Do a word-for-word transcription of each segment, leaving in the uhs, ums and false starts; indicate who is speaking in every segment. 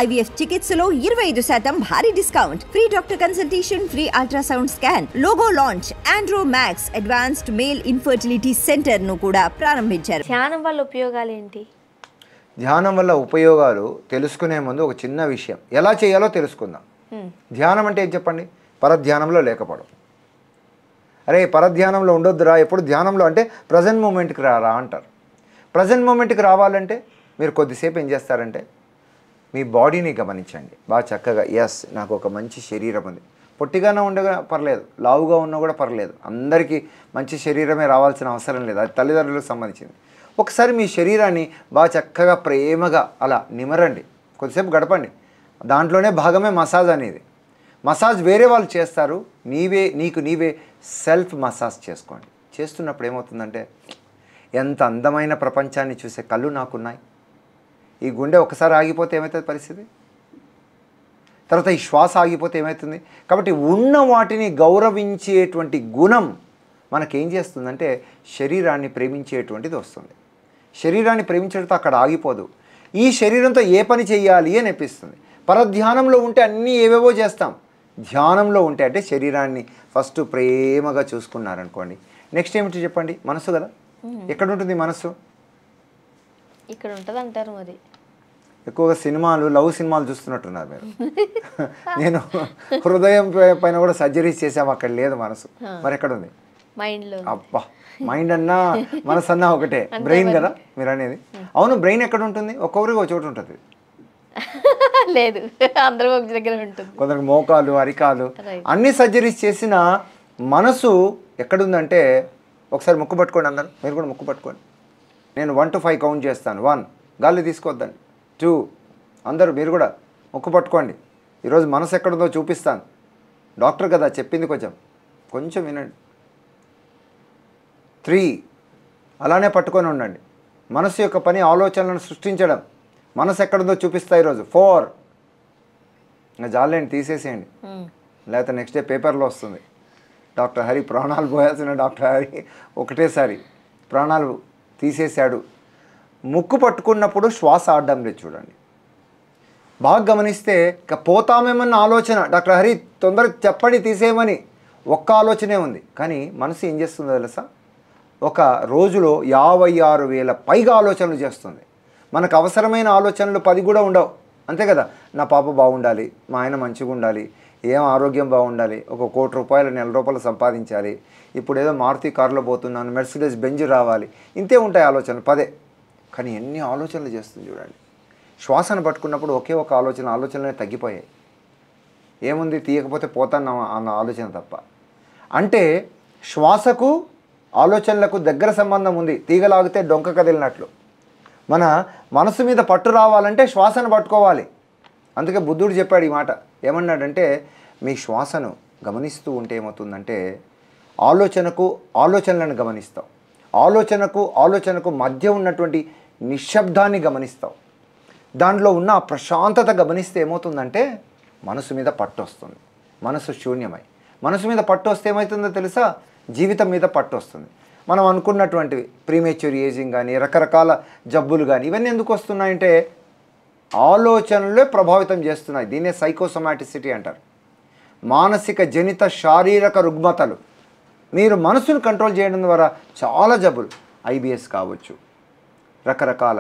Speaker 1: IVF చికిత్సలో ఇరవై ఐదు శాతం భారీ discount, free doctor consultation, free ultrasound scan, logo launch, Andro Max advanced male infertility centre ను కూడా ప్రారంభించారు.
Speaker 2: ధ్యానం వల్ల ఉపయోగాలు ఏంటి?
Speaker 3: ధ్యానం వల్ల ఉపయోగాలు తెలుసుకునే ముందు ఒక చిన్న విషయం ఎలా చేయాలో తెలుసుకుందాం. ధ్యానం అంటే ఏం చెప్పండి? పరధ్యానంలో లేకపోవడం. అరే పరధ్యానంలో ఉండొద్దురా, ఎప్పుడు ధ్యానంలో అంటే ప్రజెంట్ మూమెంట్కి రారా అంటారు. ప్రజెంట్ మూమెంట్కి రావాలంటే మీరు కొద్దిసేపు ఏం చేస్తారంటే మీ బాడీని గమనించండి బాగా చక్కగా. ఎస్, నాకు ఒక మంచి శరీరం ఉంది, పొట్టిగానే ఉండగా పర్లేదు, లావుగా ఉన్నా కూడా పర్లేదు, అందరికీ మంచి శరీరమే రావాల్సిన అవసరం లేదు, అది తల్లిదండ్రులకు సంబంధించింది. ఒకసారి మీ శరీరాన్ని బాగా చక్కగా ప్రేమగా అలా నిమరండి, కొద్దిసేపు గడపండి. దాంట్లోనే భాగమే మసాజ్ అనేది. మసాజ్ వేరే వాళ్ళు చేస్తారు, నీవే నీకు నీవే సెల్ఫ్ మసాజ్ చేసుకోండి. చేస్తున్నప్పుడు ఏమవుతుందంటే ఎంత అందమైన ప్రపంచాన్ని చూసే కళ్ళు నాకున్నాయి. ఈ గుండె ఒకసారి ఆగిపోతే ఏమవుతుంది పరిస్థితి? తర్వాత ఈ శ్వాస ఆగిపోతే ఏమవుతుంది? కాబట్టి ఉన్న వాటిని గౌరవించేటువంటి గుణం మనకేం చేస్తుందంటే శరీరాన్ని ప్రేమించేటువంటిది వస్తుంది. శరీరాన్ని ప్రేమించడంతో అక్కడ ఆగిపోదు, ఈ శరీరంతో ఏ పని చేయాలి అని అనిపిస్తుంది. పరధ్యానంలో ఉంటే అన్నీ ఏవేవో చేస్తాం, ధ్యానంలో ఉంటే అంటే శరీరాన్ని ఫస్ట్ ప్రేమగా చూసుకున్నారనుకోండి. నెక్స్ట్ ఏమిటి చెప్పండి? మనసు కదా. ఎక్కడ ఉంటుంది మనసు?
Speaker 2: ఇక్కడ ఉంటుంది అంటారు. మరి
Speaker 3: ఎక్కువగా సినిమాలు, లవ్ సినిమాలు చూస్తున్నట్టున్నారు మీరు. నేను హృదయం పైన కూడా సర్జరీస్ చేసాము, అక్కడ లేదు మనసు. మరి ఎక్కడ ఉంది?
Speaker 2: మైండ్లో.
Speaker 3: అబ్బా, మైండ్ అన్నా మనసు అన్నా ఒకటే, బ్రెయిన్ కదా మీరు అనేది. అవును, బ్రెయిన్ ఎక్కడ ఉంటుంది? ఒక్కొక్కరికి ఒక చోటు ఉంటుంది.
Speaker 2: లేదు, అందరూ ఒక దగ్గర ఉంటుంది.
Speaker 3: కొందరికి మోకాలు, అరికాలు అన్ని సర్జరీస్ చేసిన మనసు ఎక్కడుందంటే ఒకసారి ముక్కు పట్టుకోండి, అందరూ మీరు కూడా ముక్కు పట్టుకోండి. నేను వన్ టు ఫైవ్ కౌంట్ చేస్తాను. వన్, గాలి తీసుకోవద్దండి. టూ, అందరూ మీరు కూడా ముక్కు పట్టుకోండి. ఈరోజు మనసు ఎక్కడుందో చూపిస్తాను. డాక్టర్ కదా చెప్పింది, కొంచెం కొంచెం వినండి. త్రీ, అలానే పట్టుకొని ఉండండి. మనసు యొక్క పని ఆలోచనలను సృష్టించడం. మనసు ఎక్కడుందో చూపిస్తా ఈరోజు. ఫోర్, ఇంకా జాలేండి, తీసేసేయండి, లేకపోతే నెక్స్ట్ డే పేపర్లో వస్తుంది డాక్టర్ హరి ప్రాణాలు పోయాల్సిన డాక్టర్ హరి ఒకటేసారి ప్రాణాలు తీసేశాడు. ముక్కు పట్టుకున్నప్పుడు శ్వాస ఆడడం లేదు చూడండి. బాగా గమనిస్తే ఇక పోతామేమన్న ఆలోచన, డాక్టర్ హరి తొందరగా చెప్పండి తీసేయమని ఒక్క ఆలోచనే ఉంది. కానీ మనసు ఏం చేస్తుందో తెలుసా? ఒక రోజులో యాభై ఆరు వేల పైగా ఆలోచనలు చేస్తుంది. మనకు అవసరమైన ఆలోచనలు పది కూడా ఉండవు, అంతే కదా. నా పాప బాగుండాలి, మా ఆయన మంచిగా ఉండాలి, ఏం ఆరోగ్యం బాగుండాలి, ఒక కోటి రూపాయలు నెల రూపాయలు సంపాదించాలి, ఇప్పుడు ఏదో మారుతి కారులో పోతున్నాను, మెర్సిడెస్ బెంజ్ రావాలి, ఇంతే ఉంటాయి ఆలోచనలు పదే. కానీ ఎన్ని ఆలోచనలు చేస్తుంది చూడండి. శ్వాసను పట్టుకున్నప్పుడు ఒకే ఒక ఆలోచన, ఆలోచనలే తగ్గిపోయాయి. ఏముంది, తీయకపోతే పోతాను అన్న ఆలోచన తప్ప. అంటే శ్వాసకు ఆలోచనలకు దగ్గర సంబంధం ఉంది, తీగలాగితే డొంక కదిలినట్లు. మన మనసు మీద పట్టు రావాలంటే శ్వాసను పట్టుకోవాలి. అందుకే బుద్ధుడు చెప్పాడు ఈ మాట. ఏమన్నాడంటే మీ శ్వాసను గమనిస్తూ ఉంటే ఏమవుతుందంటే ఆలోచనకు ఆలోచనలను గమనిస్తావు, ఆలోచనకు ఆలోచనకు మధ్య ఉన్నటువంటి నిశ్శబ్దాన్ని గమనిస్తావు, దాంట్లో ఉన్న ప్రశాంతత గమనిస్తే ఏమవుతుందంటే మనసు మీద పట్టు వస్తుంది. మనసు శూన్యమై మనసు మీద పట్టు వస్తే ఏమవుతుందో తెలుసా? జీవితం మీద పట్టు వస్తుంది. మనం అనుకున్నటువంటివి ప్రీమేచ్యూర్ ఏజింగ్ కానీ, రకరకాల జబ్బులు కానీ, ఇవన్నీ ఎందుకు వస్తున్నాయంటే ఆలోచనలే ప్రభావితం చేస్తున్నాయి. దీన్నే సైకోసొమాటిసిటీ అంటారు. మానసిక జనిత శారీరక రుగ్మతలు. మీరు మనసును కంట్రోల్ చేయడం ద్వారా చాలా జబ్బులు, ఐబిఎస్ కావచ్చు, రకరకాల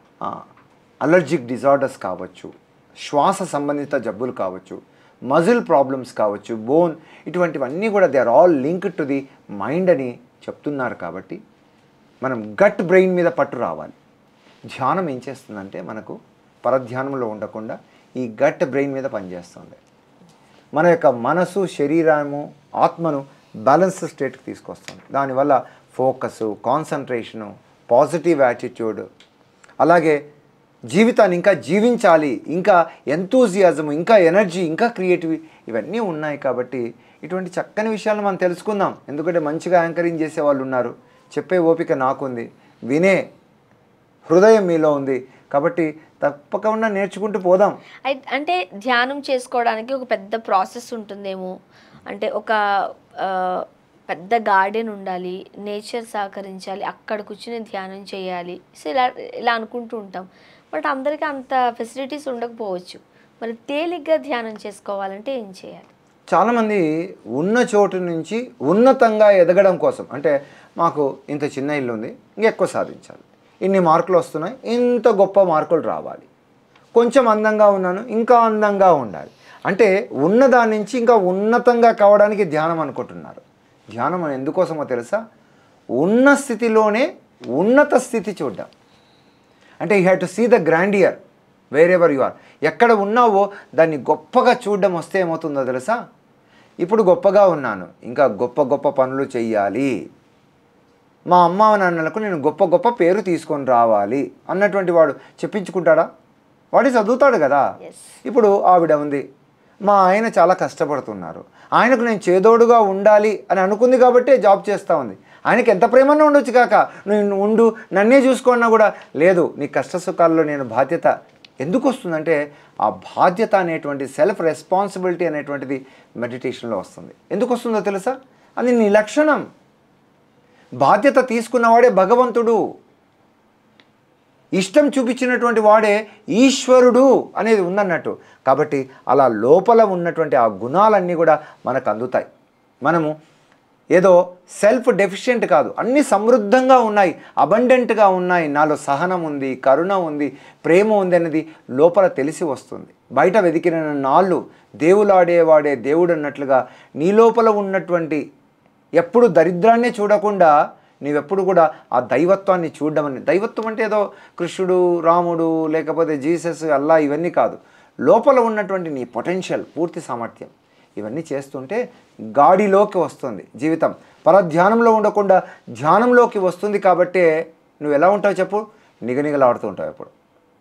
Speaker 3: అలర్జిక్ డిజార్డర్స్ కావచ్చు, శ్వాస సంబంధిత జబ్బులు కావచ్చు, మజిల్ ప్రాబ్లమ్స్ కావచ్చు, బోన్, ఇటువంటివన్నీ కూడా they are all linked to the mind అని చెప్తున్నారు. కాబట్టి మనం గట్ బ్రెయిన్ మీద పట్టు రావాలి. ధ్యానం ఏం చేస్తుందంటే మనకు పరధ్యానంలో ఉండకుండా ఈ గట్ బ్రెయిన్ మీద పనిచేస్తుంది. మన యొక్క మనసు, శరీరము, ఆత్మను బ్యాలెన్స్ స్టేట్కి తీసుకొస్తుంది. దానివల్ల ఫోకసు, కాన్సన్ట్రేషను, పాజిటివ్ యాటిట్యూడ్, అలాగే జీవితాన్ని ఇంకా జీవించాలి, ఇంకా ఎంతూజియాజం, ఇంకా ఎనర్జీ, ఇంకా క్రియేటివ్, ఇవన్నీ ఉన్నాయి. కాబట్టి ఇటువంటి చక్కని విషయాలను మనం తెలుసుకుందాం. ఎందుకంటే మంచిగా యాంకరింగ్ చేసే వాళ్ళు ఉన్నారు, చెప్పే ఓపిక నాకుంది, వినే హృదయం మీలో ఉంది. కాబట్టి తప్పకుండా నేర్చుకుంటూ పోదాం.
Speaker 2: అంటే ధ్యానం చేసుకోవడానికి ఒక పెద్ద ప్రాసెస్ ఉంటుందేమో. అంటే ఒక పెద్ద గార్డెన్ ఉండాలి, నేచర్ సహకరించాలి, అక్కడ కూర్చుని ధ్యానం చేయాలి, సో ఇలా ఇలా అనుకుంటూ ఉంటాం. బట్ అందరికీ అంత ఫెసిలిటీస్ ఉండకపోవచ్చు. మరి తేలిగ్గా ధ్యానం చేసుకోవాలంటే ఏం చేయాలి?
Speaker 3: చాలామంది ఉన్న చోటు నుంచి ఉన్నతంగా ఎదగడం కోసం, అంటే మాకు ఇంత చిన్న ఇల్లు ఉంది, ఇంకెక్కువ సాధించాలి, ఇన్ని మార్కులు వస్తున్నాయి, ఇంత గొప్ప మార్కులు రావాలి, కొంచెం అందంగా ఉన్నాను, ఇంకా అందంగా ఉండాలి, అంటే ఉన్నదాని నుంచి ఇంకా ఉన్నతంగా కావడానికి ధ్యానం అనుకుంటున్నారు. ధ్యానం అని ఎందుకోసమో తెలుసా? ఉన్న స్థితిలోనే ఉన్నత స్థితి చూడ్డం. అంటే you have to see the grandeur wherever you are. ఎక్కడ ఉన్నావో దాన్ని గొప్పగా చూడడం వస్తే ఏమవుతుందో తెలుసా? ఇప్పుడు గొప్పగా ఉన్నాను, ఇంకా గొప్ప గొప్ప పనులు చెయ్యాలి, మా అమ్మ నాన్నలకు నేను గొప్ప గొప్ప పేరు తీసుకొని రావాలి అన్నటువంటి వాడు చెప్పించుకుంటాడా? వాడు చదువుతాడు కదా. ఇప్పుడు ఆవిడ ఉంది, మా ఆయన చాలా కష్టపడుతున్నారు, ఆయనకు నేను చేదోడుగా ఉండాలి అని అనుకుంది కాబట్టే జాబ్ చేస్తూ ఉంది. ఆయనకి ఎంత ప్రేమన్నా ఉండొచ్చు కాక, నువ్వు ఉండు నన్నే చూసుకున్నా కూడా లేదు, నీ కష్ట సుఖాల్లో నేను బాధ్యత ఎందుకు వస్తుందంటే ఆ బాధ్యత అనేటువంటి సెల్ఫ్ రెస్పాన్సిబిలిటీ అనేటువంటిది మెడిటేషన్లో వస్తుంది. ఎందుకు వస్తుందో తెలుసా? అది నీ లక్షణం. బాధ్యత తీసుకున్నవాడే భగవంతుడు, ఇష్టం చూపించినటువంటి వాడే ఈశ్వరుడు అనేది ఉందన్నట్టు. కాబట్టి అలా లోపల ఉన్నటువంటి ఆ గుణాలన్నీ కూడా మనకు అందుతాయి. మనము ఏదో సెల్ఫ్ డెఫిషియెంట్ కాదు, అన్నీ సమృద్ధంగా ఉన్నాయి, అబండెంట్గా ఉన్నాయి, నాలో సహనం ఉంది, కరుణ ఉంది, ప్రేమ ఉంది అనేది లోపల తెలిసి వస్తుంది. బయట వెతికిన నాళ్ళు దేవులాడేవాడే దేవుడు అన్నట్లుగా నీ లోపల ఉన్నటువంటి ఎప్పుడు దరిద్రాన్నే చూడకుండా నీవెప్పుడు కూడా ఆ దైవత్వాన్ని చూడడం అని. దైవత్వం అంటే ఏదో కృష్ణుడు, రాముడు, లేకపోతే జీసస్, అల్లా ఇవన్నీ కాదు. లోపల ఉన్నటువంటి నీ పొటెన్షియల్, పూర్తి సామర్థ్యం, ఇవన్నీ చేస్తుంటే గాడిలోకి వస్తుంది జీవితం. పరధ్యానంలో ఉండకుండా ధ్యానంలోకి వస్తుంది. కాబట్టే నువ్వు ఎలా ఉంటావు చెప్పు? నిగనిగలాడుతూ ఉంటావు. ఎప్పుడు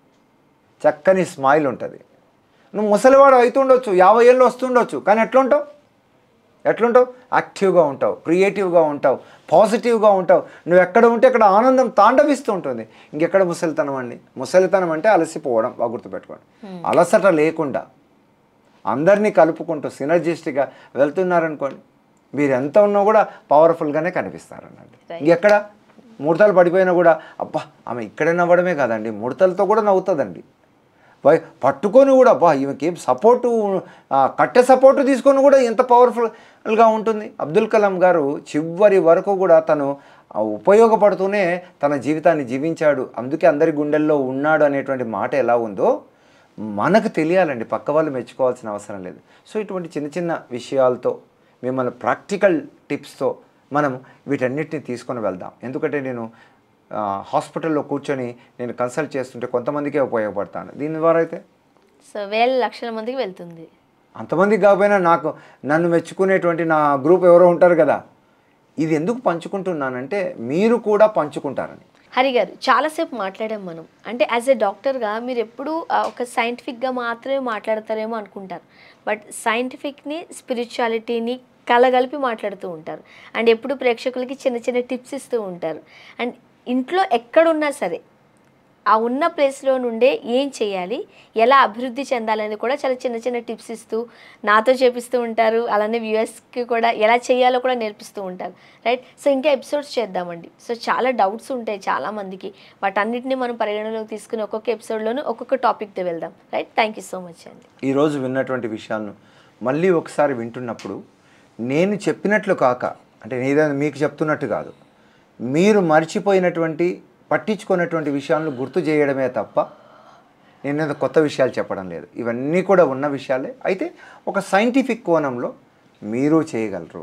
Speaker 3: చక్కని స్మైల్ ఉంటుంది. నువ్వు ముసలివాడు అవుతుండొచ్చు, యాభై ఏళ్ళు వస్తుండొచ్చు, కానీ ఎట్లా ఉంటావు? ఎట్లుంటావు? యాక్టివ్గా ఉంటావు, క్రియేటివ్గా ఉంటావు, పాజిటివ్గా ఉంటావు. నువ్వు ఎక్కడ ఉంటే అక్కడ ఆనందం తాండవిస్తూ ఉంటుంది. ఇంకెక్కడ ముసలితనం అండి? ముసలితనం అంటే అలసిపోవడం, బాగా గుర్తుపెట్టుకోండి. అలసట లేకుండా అందరినీ కలుపుకుంటూ సినర్జిస్టిక్గా వెళ్తున్నారనుకోండి, మీరు ఎంత ఉన్నా కూడా పవర్ఫుల్గానే కనిపిస్తారన్నట్టు. ఇంకెక్కడ ముడతలు పడిపోయినా కూడా అబ్బా ఆమె ఇక్కడే నవ్వడమే కాదండి, ముడతలతో కూడా నవ్వుతుందండి. పట్టుకొని కూడా అబ్బా ఈమెకేం సపోర్టు, కట్టె సపోర్టు తీసుకొని కూడా ఎంత పవర్ఫుల్గా ఉంటుంది. అబ్దుల్ కలాం గారు చివరి వరకు కూడా తను ఉపయోగపడుతూనే తన జీవితాన్ని జీవించాడు. అందుకే అందరి గుండెల్లో ఉన్నాడు అనేటువంటి మాట ఎలా ఉందో మనకు తెలియాలండి, పక్క వాళ్ళు మెచ్చుకోవాల్సిన అవసరం లేదు. సో ఇటువంటి చిన్న చిన్న విషయాలతో మిమ్మల్ని ప్రాక్టికల్ టిప్స్తో మనం వీటన్నిటిని తీసుకొని వెళ్దాం. ఎందుకంటే నేను హాస్పిటల్లో కూర్చొని నేను కన్సల్ట్ చేస్తుంటే కొంతమందికే ఉపయోగపడతాను. దీని ద్వారా అయితే
Speaker 2: సో వేల లక్షల మందికి వెళ్తుంది.
Speaker 3: అంతమందికి కాకపోయినా నాకు నన్ను మెచ్చుకునేటువంటి నా గ్రూప్ ఎవరో ఉంటారు కదా. ఇది ఎందుకు పంచుకుంటున్నానంటే మీరు కూడా పంచుకుంటారని.
Speaker 2: హరి గారు, చాలాసేపు మాట్లాడాం మనం. అంటే యాజ్ ఎ డాక్టర్గా మీరు ఎప్పుడు ఒక సైంటిఫిక్గా మాత్రమే మాట్లాడతారేమో అనుకుంటారు. బట్ సైంటిఫిక్ని, స్పిరిచువాలిటీని కలగలిపి మాట్లాడుతూ ఉంటారు. అండ్ ఎప్పుడు ప్రేక్షకులకి చిన్న చిన్న టిప్స్ ఇస్తూ ఉంటారు. అండ్ ఇంట్లో ఎక్కడున్నా సరే ఆ ఉన్న ప్లేస్లో నుండే ఏం చేయాలి, ఎలా అభివృద్ధి చెందాలని కూడా చాలా చిన్న చిన్న టిప్స్ ఇస్తూ నాతో చేపిస్తూ ఉంటారు. అలానే వ్యూయర్స్కి కూడా ఎలా చేయాలో కూడా నేర్పిస్తూ ఉంటారు. రైట్. సో ఇంకా ఎపిసోడ్స్ చేద్దామండి. సో చాలా డౌట్స్ ఉంటాయి చాలామందికి. వాటన్నిటిని మనం పరిగణలోకి తీసుకుని ఒక్కొక్క ఎపిసోడ్లోనూ ఒక్కొక్క టాపిక్తో వెళ్దాం. Right. Thank you so much అండి.
Speaker 3: ఈరోజు విన్నటువంటి విషయాలను మళ్ళీ ఒకసారి వింటున్నప్పుడు నేను చెప్పినట్లు కాక, అంటే నేనేదో మీకు చెప్తున్నట్టు కాదు, మీరు మర్చిపోయినటువంటి పట్టించుకున్నటువంటి విషయాలను గుర్తు చేయడమే తప్ప నేను కొత్త విషయాలు చెప్పడం లేదు. ఇవన్నీ కూడా ఉన్న విషయాలే. అయితే ఒక సైంటిఫిక్ కోణంలో మీరు చేయగలరు.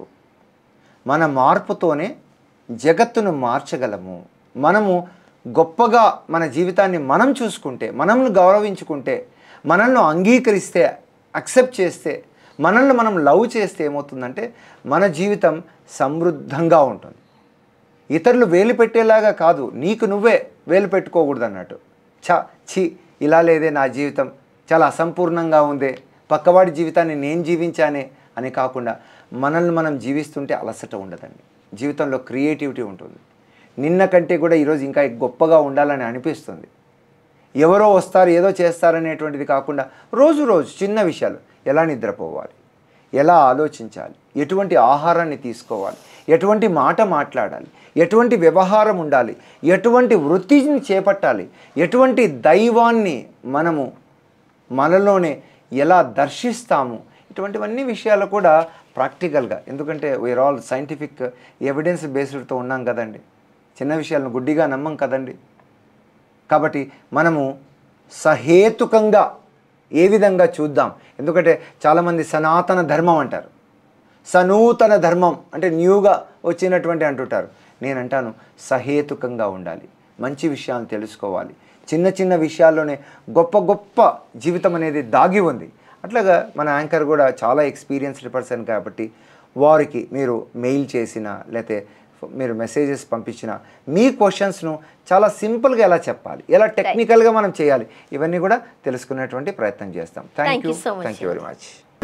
Speaker 3: మన మార్పుతోనే జగత్తును మార్చగలము. మనము గొప్పగా మన జీవితాన్ని మనం చూసుకుంటే, మనల్ని గౌరవించుకుంటే, మనల్ని అంగీకరిస్తే, యాక్సెప్ట్ చేస్తే, మనల్ని మనం లవ్ చేస్తే ఏమవుతుందంటే మన జీవితం సమృద్ధంగా ఉంటుంది. ఇతరులు వేలు పెట్టేలాగా కాదు, నీకు నువ్వే వేలు పెట్టుకోకూడదు అన్నట్టు. చ చి ఇలా లేదే నా జీవితం, చాలా అసంపూర్ణంగా ఉందే, పక్కవాడి జీవితాన్ని నేను జీవించానే అని కాకుండా మనల్ని మనం జీవిస్తుంటే అలసట ఉండదండి. జీవితంలో క్రియేటివిటీ ఉంటుంది. నిన్న కంటే కూడా ఈరోజు ఇంకా గొప్పగా ఉండాలని అనిపిస్తుంది. ఎవరో వస్తారు ఏదో చేస్తారనేటువంటిది కాకుండా రోజు రోజు చిన్న విషయాలు, ఎలా నిద్రపోవాలి, ఎలా ఆలోచించాలి, ఎటువంటి ఆహారాన్ని తీసుకోవాలి, ఎటువంటి మాట మాట్లాడాలి, ఎటువంటి వ్యవహారం ఉండాలి, ఎటువంటి వృత్తిని చేపట్టాలి, ఎటువంటి దైవాన్ని మనము మనలోనే ఎలా దర్శిస్తాము, ఇటువంటివన్నీ విషయాలు కూడా ప్రాక్టికల్గా, ఎందుకంటే వీఆర్ ఆల్ సైంటిఫిక్ ఎవిడెన్స్ బేస్డ్తో ఉన్నాం కదండి, చిన్న విషయాలను గుడ్డిగా నమ్మం కదండి. కాబట్టి మనము సహేతుకంగా ఏ విధంగా చూద్దాం, ఎందుకంటే చాలామంది సనాతన ధర్మం అంటారు, సనూతన ధర్మం అంటే న్యూగా వచ్చినటువంటి అంటుంటారు. నేను అంటాను సహేతుకంగా ఉండాలి, మంచి విషయాలను తెలుసుకోవాలి, చిన్న చిన్న విషయాల్లోనే గొప్ప గొప్ప జీవితం అనేది దాగి ఉంది. అట్లాగా మన యాంకర్ కూడా చాలా ఎక్స్పీరియన్స్డ్ పర్సన్ కాబట్టి వారికి మీరు మెయిల్ చేసినా లేకపోతే మీరు మెసేజెస్ పంపించిన మీ క్వశ్చన్స్ను చాలా సింపుల్గా ఎలా చెప్పాలి, ఎలా టెక్నికల్గా మనం చేయాలి, ఇవన్నీ కూడా తెలుసుకునేటువంటి ప్రయత్నం చేస్తాం. Thank you thank you very much.